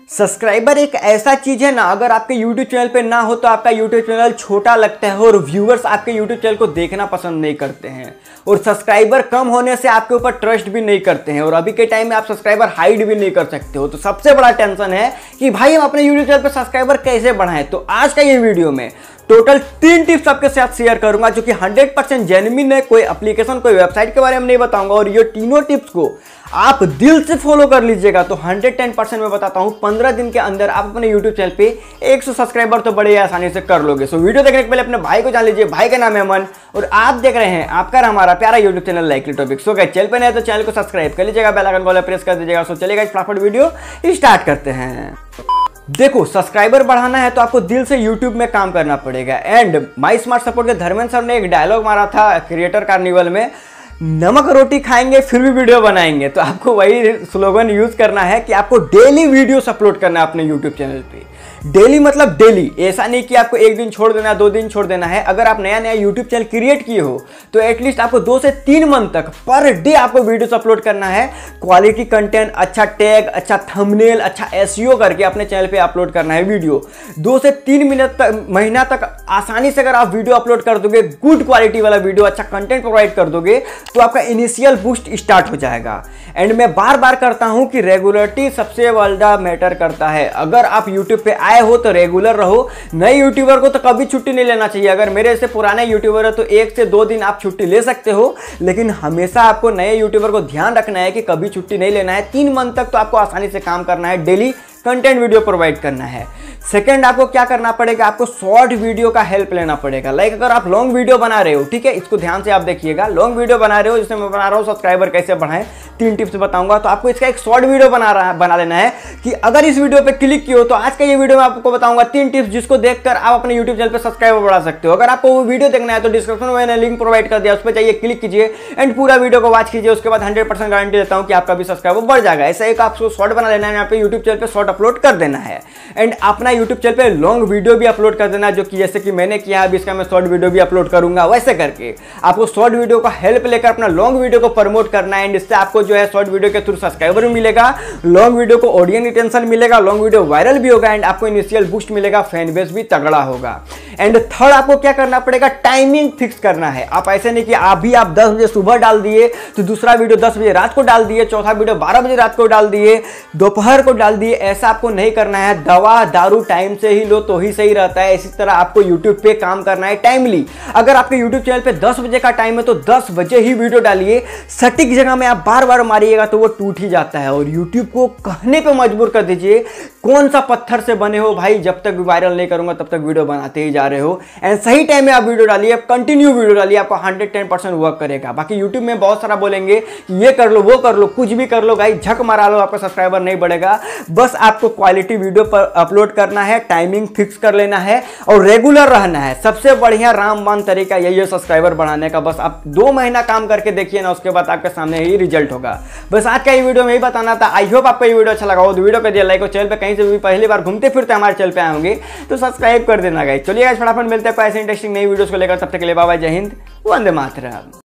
Subscriber एक ऐसा चीज है ना, अगर आपके YouTube चैनल पे ना हो तो आपका YouTube चैनल छोटा लगता है और व्यूअर्स आपके YouTube चैनल को देखना पसंद नहीं करते हैं और सब्सक्राइबर कम होने से आपके ऊपर ट्रस्ट भी नहीं करते हैं और अभी के टाइम में आप सब्सक्राइबर हाइड भी नहीं कर सकते हो। तो सबसे बड़ा टेंशन है कि भाई हम अपने YouTube चैनल पे सब्सक्राइबर कैसे बढ़ाएं। तो आज का ये वीडियो में टोटल 3 टिप्स आपके साथ शेयर करूंगा जो कि 100% जेन्युइन है। कोई एप्लीकेशन कोई वेबसाइट के बारे में नहीं बताऊंगा और ये तीनों टिप्स को आप दिल से फॉलो कर लीजिएगा तो 110% मैं बताता हूं 15 दिन के अंदर आप अपने YouTube चैनल पे 100 सब्सक्राइबर तो बड़े आसानी से कर लोगे। सो वीडियो देखने के पहले अपने भाई को जान लीजिए। भाई का नाम है अमन और आप देख रहे हैं आपका हमारा प्यारा YouTube channel likely topic. So guys, channel पे नए तो चैनल को सब्सक्राइब कर लीजिएगा, बेल आइकन को प्रेस कर दीजिएगा। सो चलिए गाइस, फटाफट वीडियो स्टार्ट करते हैं। देखो, सब्सक्राइबर बढ़ाना है तो आपको दिल से YouTube में काम करना पड़ेगा। एंड माई स्मार्ट सपोर्ट के धर्मेंद्र सर ने एक डायलॉग मारा था क्रिएटर कार्निवल में, नमक रोटी खाएंगे फिर भी वीडियो बनाएंगे। तो आपको वही स्लोगन यूज करना है कि आपको डेली वीडियोस अपलोड करना है अपने YouTube चैनल पे। डेली मतलब डेली, ऐसा नहीं कि आपको एक दिन छोड़ देना है, 2 दिन छोड़ देना है। अगर आप नया नया YouTube चैनल क्रिएट किए हो तो एटलीस्ट आपको 2 से 3 मंथ तक पर डे आपको वीडियोस अपलोड करना है। क्वालिटी कंटेंट, अच्छा टैग, अच्छा थंबनेल, अच्छा SEO करके अपने चैनल पे अपलोड करना है वीडियो। 2 से 3 महीना तक आसानी से अगर आप वीडियो अपलोड कर दोगे, गुड क्वालिटी वाला वीडियो, अच्छा कंटेंट प्रोवाइड कर दोगे तो आपका इनिशियल बूस्ट स्टार्ट हो जाएगा। एंड मैं बार बार करता हूं कि रेगुलरिटी सबसे ज्यादा मैटर करता है। अगर आप YouTube पे आए हो तो रेगुलर रहो। नए यूट्यूबर को तो कभी छुट्टी नहीं लेना चाहिए। अगर मेरे से पुराने यूट्यूबर है तो 1 से 2 दिन आप छुट्टी ले सकते हो, लेकिन हमेशा आपको नए यूट्यूबर को ध्यान रखना है कि कभी छुट्टी नहीं लेना है। 3 मंथ तक तो आपको आसानी से काम करना है, डेली कंटेंट वीडियो प्रोवाइड करना है। सेकंड, आपको क्या करना पड़ेगा, आपको शॉर्ट वीडियो का हेल्प लेना पड़ेगा। लाइक अगर आप लॉन्ग वीडियो बना रहे हो, ठीक है, इसको ध्यान से आप देखिएगा। लॉन्ग वीडियो बना रहे हो, जिसमें मैं बना रहा हूँ सब्सक्राइबर कैसे बढ़ाएं, 3 टिप्स बताऊंगा। तो आपको इसका एक शॉर्ट वीडियो बना लेना है कि अगर इस वीडियो पे क्लिक किए हो तो आज का ये वीडियो में आपको बताऊंगा 3 टिप्स जिसको देखकर आप अपने YouTube चैनल पे सब्सक्राइबर बढ़ा सकते हो। अगर आपको वो वीडियो देखना है तो डिस्क्रिप्शन में मैंने लिंक प्रोवाइड कर दिया, उस पर जाइए, क्लिक कीजिए एंड पूरा वीडियो को वॉच कीजिए। उसके बाद 100% गारंटी देता हूं कि आपका भी सब्सक्राइबर बढ़ जाएगा। ऐसा एक आपको शॉर्ट बना लेना है, यहाँ पे YouTube चैनल पे शॉर्ट अपलोड कर देना है एंड अपना YouTube चैनल पे लॉन्ग वीडियो भी अपलोड कर देना, जो कि जैसे कि मैंने किया, अभी इसका मैं शॉर्ट वीडियो भी अपलोड करूंगा। वैसे करके आपको शॉर्ट वीडियो का हेल्प लेकर अपना लॉन्ग वीडियो को प्रमोट करना है एंड इससे आपको जो है शॉर्ट वीडियो के थ्रू सब्सक्राइबर भी मिलेगा, लॉन्ग वीडियो को ऑडियंस रिटेंशन मिलेगा, लॉन्ग वीडियो वायरल भी होगा एंड आपको इनिशियल बूस्ट मिलेगा, फैन बेस भी तगड़ा होगा। एंड थर्ड, आपको क्या करना पड़ेगा, टाइमिंग फिक्स करना है। आप ऐसे नहीं कि अभी आप 10 बजे सुबह डाल दिए तो दूसरा वीडियो 10 बजे रात को डाल दिए, चौथा वीडियो 12 बजे रात को डाल दिए, दोपहर को डाल दिए। ऐसा आपको नहीं करना है। दवा दारू टाइम से ही लो तो ही सही रहता है। इसी तरह आपको YouTube पे काम करना है टाइमली। अगर आपके YouTube चैनल पे 10 बजे का टाइम है तो 10 बजे ही वीडियो डालिए। सटीक जगह में आप बार बार मारिएगा तो वो टूट ही जाता है और YouTube को कहने पे मजबूर कर दीजिए, कौन सा पत्थर से बने हो भाई, जब तक वायरल नहीं करूंगा तब तक वीडियो बनाते ही जा रहे हो। एंड सही टाइम में आप वीडियो डालिए, कंटिन्यू वीडियो डालिए, आपको 110% वर्क करेगा। बाकी YouTube में बहुत सारा बोलेंगे कि ये कर लो, वो कर लो, कुछ भी कर लो भाई, झक मारा लो, आपका सब्सक्राइबर नहीं बढ़ेगा। बस आपको क्वालिटी वीडियो पर अपलोड करना है, टाइमिंग फिक्स कर लेना है और रेगुलर रहना है। सबसे बढ़िया रामबाण तरीका यही है सब्सक्राइबर बढ़ाने का। बस आप 2 महीना काम करके देखिए ना, उसके बाद आपके सामने ही रिजल्ट होगा। बस आज का ये वीडियो में ही बताना था। आई होप आपको ये वीडियो अच्छा लगा हो तो वीडियो को दिया लाइक और चैनल पे कहीं से भी पहली बार घूमते फिरते हमारे चैनल पे आए होंगे तो सब्सक्राइब कर देना गाइस। चलिए गाइस, फटाफट मिलते हैं ऐसे इंटरेस्टिंग नई वीडियोस को लेकर। तब तक के लिए बाय बाय, जय हिंद, वंदे मातरम।